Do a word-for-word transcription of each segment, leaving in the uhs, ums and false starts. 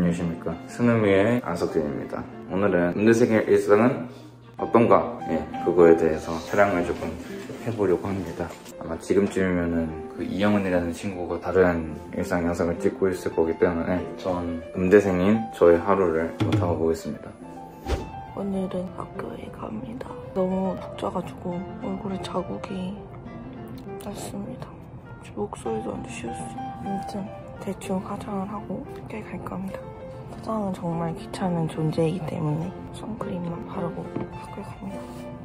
안녕하십니까. 스누미의 안석준입니다. 오늘은 음대생의 일상은 어떤가? 예, 그거에 대해서 촬영을 조금 해보려고 합니다. 아마 지금쯤이면은 그 이영은이라는 친구가 다른 일상 영상을 찍고 있을 거기 때문에 전 음대생인 저의 하루를 한번 담아보겠습니다. 오늘은 학교에 갑니다. 너무 덥져가지고 얼굴에 자국이 났습니다. 목소리도 안 쉬었어. 아무튼 대충 화장을 하고 학교에 갈까 합니다. 화장은 정말 귀찮은 존재이기 때문에 선크림만 바르고 학교에 갑니다.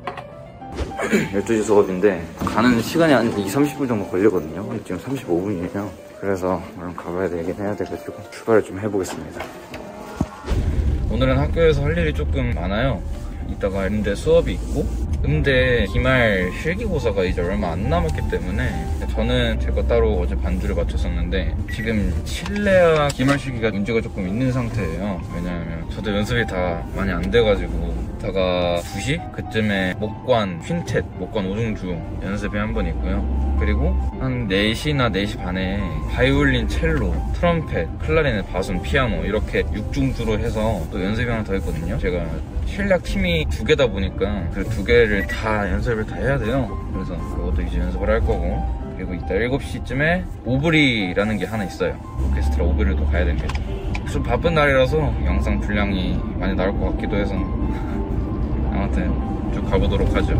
열두 시 수업인데 가는 시간이 한 이십, 삼십 분 정도 걸리거든요. 근데 지금 삼십오 분이에요. 그래서 얼른 가봐야 되긴 해야 돼가지고 출발을 좀 해보겠습니다. 오늘은 학교에서 할 일이 조금 많아요. 이따가 음대 수업이 있고 음대 기말 실기고사가 이제 얼마 안 남았기 때문에 저는 제 거 따로 어제 반주를 맞췄었는데 지금 실내와 기말 실기가 문제가 조금 있는 상태예요. 왜냐하면 저도 연습이 다 많이 안 돼가지고 이따가 두 시 그쯤에 목관 휜텟 목관 오중주 연습이 한 번 있고요. 그리고 한 네 시나 네 시 반에 바이올린, 첼로, 트럼펫, 클라리넷, 바순, 피아노 이렇게 육 중주로 해서 또 연습이 하나 더 있거든요. 제가 실력 팀이 두 개다 보니까 그 두 개를 다 연습을 다 해야 돼요. 그래서 그것도 이제 연습을 할 거고, 그리고 이따 일곱 시쯤에 오브리라는 게 하나 있어요. 오케스트라 오브리도 가야 됩니다. 좀 바쁜 날이라서 영상 분량이 많이 나올 것 같기도 해서 아무튼 쭉 가보도록 하죠.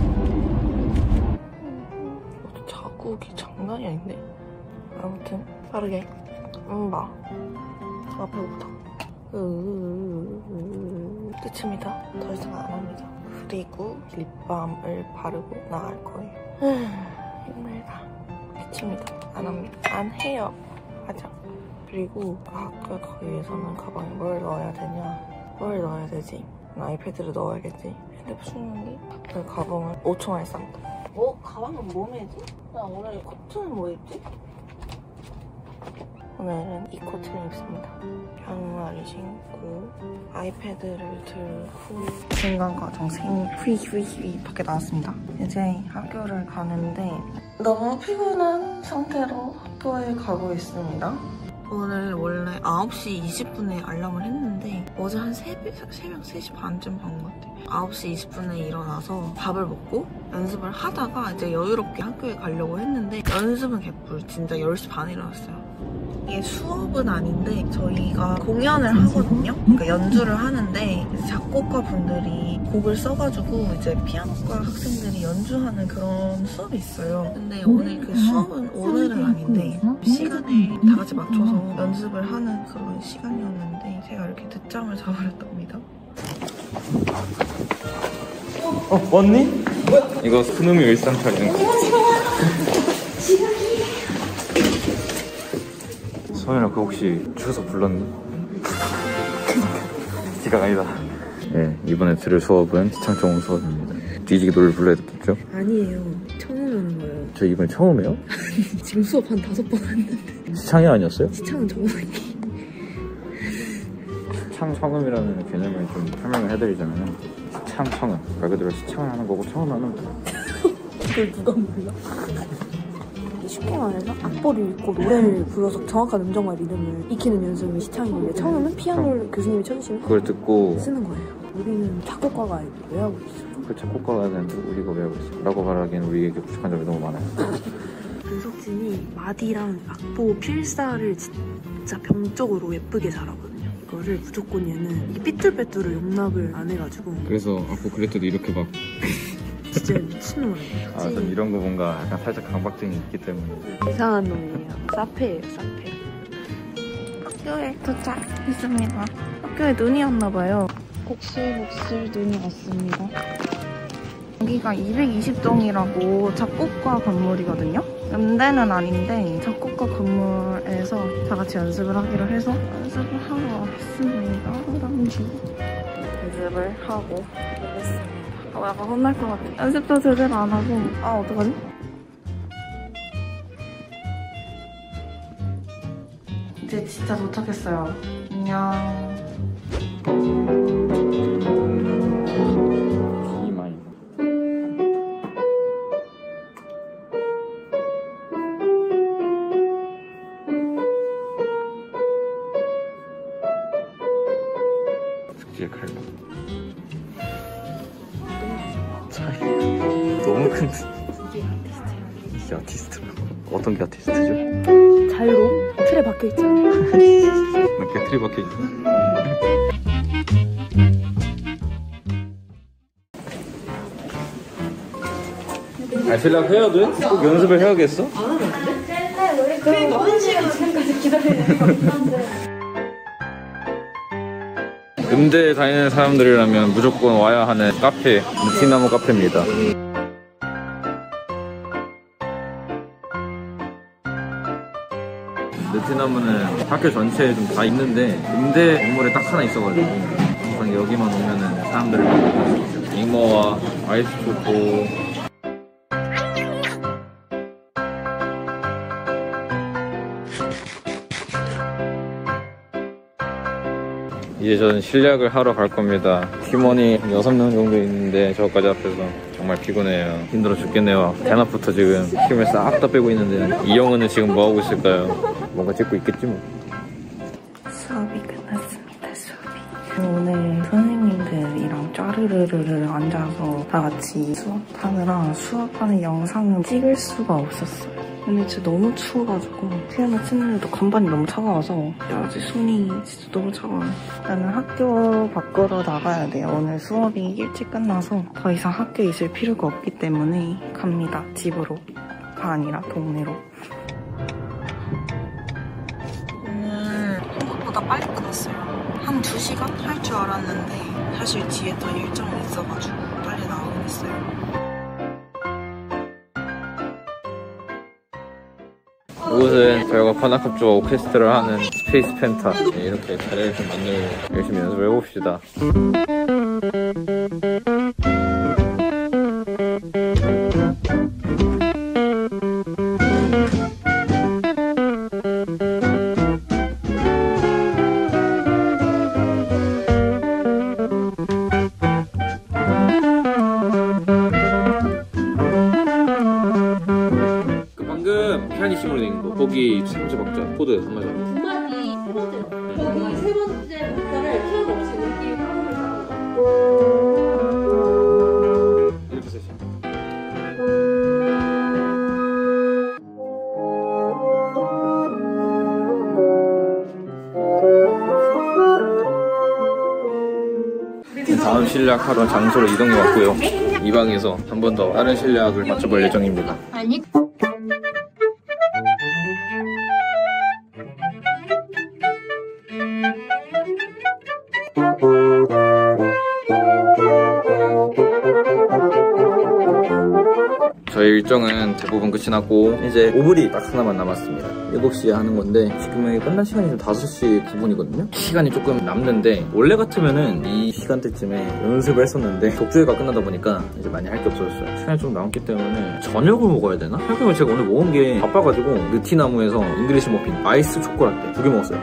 자국이 장난이 아닌데? 아무튼 빠르게 음바 앞에부터 끝입니다. 더 이상 안 합니다. 그리고 립밤을 바르고 나갈 거예요. 힘들다. 끝입니다. 안 합니다. 안 해요. 화장. 그리고 학교에 가기 위해서는 가방에 뭘 넣어야 되냐? 뭘 넣어야 되지? 아이패드를 넣어야겠지. 핸드폰 충전기. 그 가방은 오 천 원에 싼다. 뭐? 가방은 뭐 매지? 나 오늘 코트는 뭐 입지? 오늘은 이 코트를 입습니다. 양말을 신고 아이패드를 들고 중간과정 생 휘휘휘 밖에 나왔습니다. 이제 학교를 가는데 너무 피곤한 상태로 학교에 가고 있습니다. 오늘 원래 아홉 시 이십 분에 알람을 했는데 어제 한 새벽, 새벽 세 시 반쯤 간 것 같아요. 아홉 시 이십 분에 일어나서 밥을 먹고 연습을 하다가 이제 여유롭게 학교에 가려고 했는데 연습은 개뿔. 진짜 열 시 반에 일어났어요. 이게 수업은 아닌데 저희가 공연을 하거든요. 그러니까 연주를 하는데 작곡가 분들이 곡을 써가지고 이제 피아노과 학생들이 연주하는 그런 수업이 있어요. 근데 오늘 그 수업은 오늘은 아닌데 시간을 다 같이 맞춰서 연습을 하는 그런 시간이었는데 제가 이렇게 늦잠을 자버렸답니다. 어, 왔니? 뭐야? 이거 스누미 일상 촬영. 서윤아, 그 혹시 추서 불렀니? 기가 아니다. 네, 이번에 들을 수업은 시창청 수업입니다. 뒤지게 노래를 불러야 됐겠죠? 아니에요. 처음 오는 거예요. 저 이번에 처음 해요? 지금 수업 한 다섯 번 했는데. 시창이 아니었어요? 시창은 저번에. 시창청음이라는 개념을 좀 설명을 해드리자면 시창청음, 말 그대로 시창을 하는 거고 청음하는 거예요. 그걸 누가 몰라? 쉽게 말해서 악보를 읽고 노래를 불러서 정확한 음정과 리듬을 익히는 연습이 시창인데 청음은 피아노를 교수님이 쳐주시면 그걸 듣고 쓰는 거예요. 우리는 작곡가가 아니고 외우고 있어. 그 작곡가가 되는데 우리가 외우고 있어 라고 말하기엔 우리에게 부족한 점이 너무 많아요. 안석진이 마디랑 악보 필사를 진짜 병적으로 예쁘게 잘하거든요. 이거를 무조건 얘는 이게 삐뚤빼뚤을 용납을 안 해가지고 그래서 악보 그랬더니 이렇게 막 진짜 미친놈이에요. 아, 전 이런 거 뭔가 약간 살짝 강박증이 있기 때문에. 이상한 놈이에요. 사페예요, 사페. 학교에 도착했습니다. 학교에 눈이 왔나봐요. 복슬복슬 눈이 왔습니다. 여기가 이백이십 동이라고 작곡가 건물이거든요. 음대는 아닌데 작곡가 건물에서 다 같이 연습을 하기로 해서 연습을 하러 왔습니다. 그런지 연습을 하고 오겠습니다. 어, 약간 혼날 것 같아. 연습도 제대로 안 하고. 아, 어떡하지? 이제 진짜 도착했어요. 안녕. 펜슬 칼럼. 차이 너무 큰데. 이게 아티스트라고? 어떤 게 아티스트죠? 자유로 틀에 박혀있잖아. 이렇게 틀이 박혀있네. 아, 실력 해야 돼? 꼭 연습을 해야겠어? 안 하는데? 우리 그러니까 한 시간 지금까지 기다리는 거 같은데. 음대 다니는 사람들이라면 무조건 와야 하는 카페, 느티나무 카페입니다. 느티나무는 학교 전체에 좀 다 있는데 음대 건물에 딱 하나 있어가지고 항상 여기만 오면은 사람들을 만날 수 있어요. 잉머와 아이스 초코. 이제 저는 실력을 하러 갈 겁니다. 팀원이 여섯 명 정도 있는데 저까지 앞에서 정말 피곤해요. 힘들어 죽겠네요. 대낮부터 지금 힘을 싹 다 빼고 있는데 이영은은 지금 뭐하고 있을까요? 뭔가 찍고 있겠지 뭐. 수업이 끝났습니다. 수업이. 오늘 선생님들이랑 짜르르르르 앉아서 다 같이 수업하느라 수업하는 영상은 찍을 수가 없었어요. 근데 진짜 너무 추워가지고 피아노 치는 애도 건반이 너무 차가워서 아직 손이 진짜 너무 차가워요. 나는 학교 밖으로 나가야 돼요. 오늘 수업이 일찍 끝나서 더 이상 학교에 있을 필요가 없기 때문에 갑니다. 집으로. 가 아니라 동네로. 오늘 생각보다 빨리 끝났어요. 한 두 시간 할 줄 알았는데 사실 뒤에 더 일정이 있어가지고 빨리 나오긴 했어요. 이곳은 저희가 관악급조와 오케스트라를 하는 스페이스 펜타. 네, 이렇게 자리를 좀 만들고 열심히 연습을 해봅시다. 피아니시모로 된 거. 거기 세 번째 박자 코드 한 마디. 두 마디 세 번째. 거기 세 번째 박자를 피아노 없이 느낌이 파악을 하는 거. 이렇게 세션. 다음 실력하러 장소로 이동해 왔고요. 이 방에서 한 번 더 다른 실력을 맞춰볼 예정입니다. 아니. 저희 일정은 대부분 끝이 났고 이제 오브리 딱 하나만 남았습니다. 일곱 시에 하는 건데 지금 끝난 시간이 좀 다섯 시 구 분이거든요. 시간이 조금 남는데 원래 같으면은 이 시간대쯤에 연습을 했었는데 독주회가 끝나다 보니까 이제 많이 할 게 없어졌어요. 시간이 좀 남기 때문에 저녁을 먹어야 되나? 생각해보면 제가 오늘 먹은 게 바빠가지고 느티나무에서 잉글리시 머핀 아이스 초코라떼 두 개 먹었어요.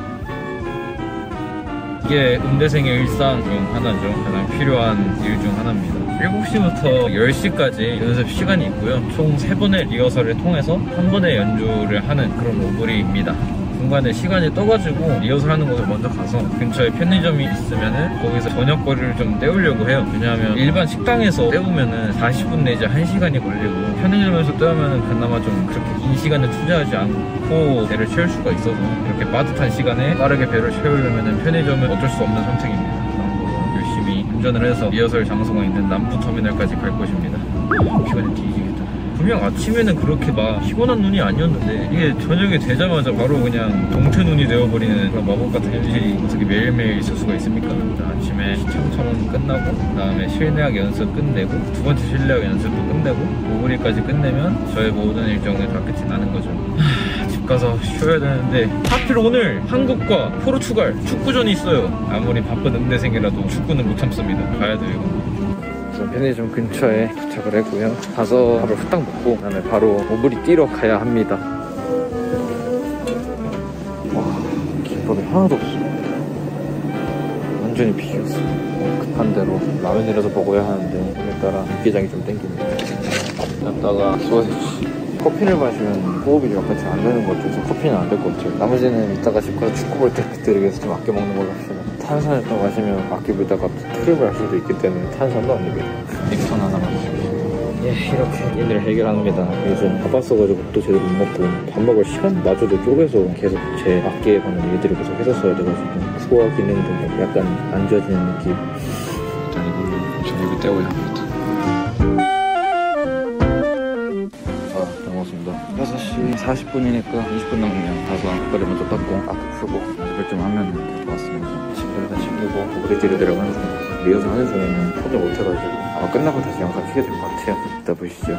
이게 음대생의 일상 중 하나죠. 가장 필요한 일 중 하나입니다. 일곱 시부터 열 시까지 연습 시간이 있고요. 총 세 번의 리허설을 통해서 한 번의 연주를 하는 그런 오브리입니다. 중간에 시간이 떠가지고 리허설 하는 곳을 먼저 가서 근처에 편의점이 있으면은 거기서 저녁거리를 좀 때우려고 해요. 왜냐하면 일반 식당에서 때우면은 사십 분 내지 한 시간이 걸리고 편의점에서 때우면은 그나마 좀 그렇게 긴 시간을 투자하지 않고 배를 채울 수가 있어서 이렇게 빠듯한 시간에 빠르게 배를 채우려면은 편의점은 어쩔 수 없는 선택입니다. 열심히 운전을 해서 리허설 장소가 있는 남부터미널까지 갈 것입니다. 피곤해 뒤지겠다. 분명 아침에는 그렇게 막 피곤한 눈이 아니었는데 이게 저녁이 되자마자 바로 그냥 동태 눈이 되어버리는 그런 마법 같은 일이 어떻게 매일매일 있을 수가 있습니까? 아침에 시청청은 끝나고 그 다음에 실내악 연습 끝내고 두 번째 실내악 연습도 끝내고 오브리까지 끝내면 저의 모든 일정이 다 끝이 나는 거죠. 하, 집 가서 쉬어야 되는데 하필 오늘 한국과 포르투갈 축구전이 있어요. 아무리 바쁜 음대생이라도 축구는 못 참습니다. 가야 돼요. 편의점 근처에 도착을 했고요. 가서 밥을 후딱 먹고 그다음에 바로 오브리 뛰러 가야 합니다. 와, 김밥이 하나도 없어. 완전히 비겼어. 급한 대로 라면이라도 먹어야 하는데 오늘따라 육개장이 좀 땡깁니다. 갔다가 소세지. 커피를 마시면 호흡이 약간 잘 안 되는 것 같아서 커피는 안 될 것 같아요. 나머지는 이따가 집 가서 축구 볼 때 그때 이렇게 좀 아껴 먹는 걸로 합시다. 탄산을 또 마시면 악기 불다가 트립을 할 수도 있기 때문에 탄산도 안 됩니다. 립톤 하나 마시고. 예, 이렇게 일을 해결합니다. 요즘 바빴어가지고 또 제대로 못 먹고 밥 먹을 시간마저도 쪼개서 계속 제 악기에 관한 일들을 계속 했었어야 돼가지고 코어 기능도 뭐 약간 안 좋아지는 느낌. 일단 이걸로 저녁을 때워야 합니다. 자, 잘 먹었습니다. 여섯 시 사십 분이니까 이십 분 남으면 가서 악기를 먼저 닦고 악기 풀고 연습을 좀 하면 될 것 같습니다. 친구를 다 챙기고 우리 찌르더라고 하는 중이어서 리허설 하는 중에는 포즈 못해가지고 아마 끝나고 다시 영상 키게 될 것 같아요. 이따 보시죠.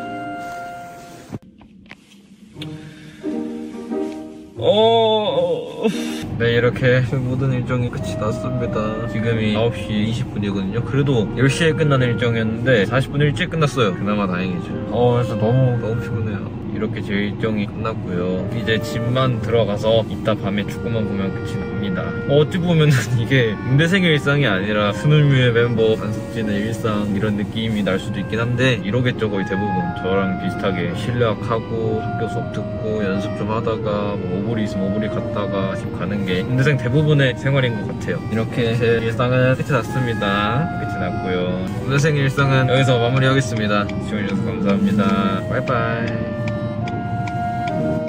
오, 네, 이렇게 모든 일정이 끝이 났습니다. 지금이 아홉 시 이십 분이거든요. 그래도 열 시에 끝나는 일정이었는데 사십 분 일찍 끝났어요. 그나마 다행이죠. 어, 그래서 너무 너무 피곤해요. 이렇게 제 일정이 끝났고요. 이제 집만 들어가서 이따 밤에 축구만 보면 끝이 납니다. 어, 어찌 보면은 이게 윤대생의 일상이 아니라 스물뮤의 멤버 안석진의 일상 이런 느낌이 날 수도 있긴 한데 이러겠죠. 거의 대부분 저랑 비슷하게 실내악하고 학교 수업 듣고 연습 좀 하다가 뭐 오브리 있으면 오브리 갔다가 집 가는 게 윤대생 대부분의 생활인 것 같아요. 이렇게 제 일상은 끝이 났습니다. 끝이 났고요. 윤대생의 일상은 여기서 마무리하겠습니다. 시청해주셔서 감사합니다. 바이바이.